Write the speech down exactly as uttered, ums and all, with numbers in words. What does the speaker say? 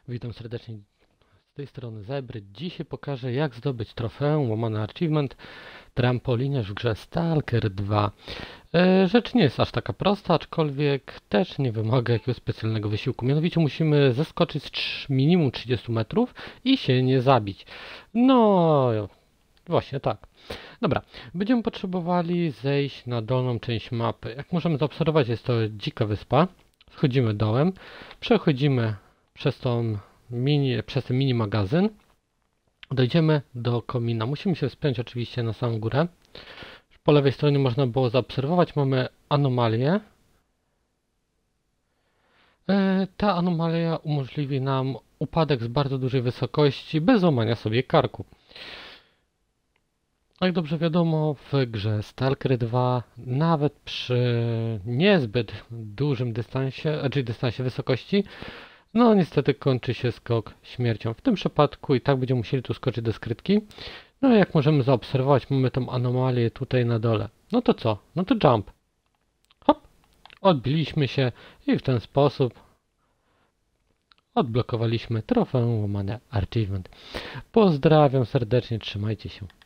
Witam serdecznie z tej strony Zebry. Dzisiaj pokażę, jak zdobyć trofeum łamane achievement trampoliniarz w grze Stalker dwa. E, rzecz nie jest aż taka prosta, aczkolwiek też nie wymaga jakiegoś specjalnego wysiłku. Mianowicie musimy zeskoczyć z trz- minimum trzydziestu metrów i się nie zabić. No, właśnie tak. Dobra, będziemy potrzebowali zejść na dolną część mapy. Jak możemy zaobserwować, jest to dzika wyspa. Schodzimy dołem, przechodzimy przez tą mini, przez ten mini magazyn. Dojdziemy do komina. Musimy się wspiąć oczywiście na samą górę. Po lewej stronie można było zaobserwować, mamy anomalię. E, ta anomalia umożliwi nam upadek z bardzo dużej wysokości bez łamania sobie karku. Jak dobrze wiadomo, w grze Stalker dwa nawet przy niezbyt dużym dystansie, znaczy dystansie wysokości, no niestety kończy się skok śmiercią. W tym przypadku i tak będziemy musieli tu skoczyć do skrytki. No i jak możemy zaobserwować, mamy tą anomalię tutaj na dole. No to co? No to jump. Hop! Odbiliśmy się i w ten sposób odblokowaliśmy trofeum łamane achievement. Pozdrawiam serdecznie, trzymajcie się.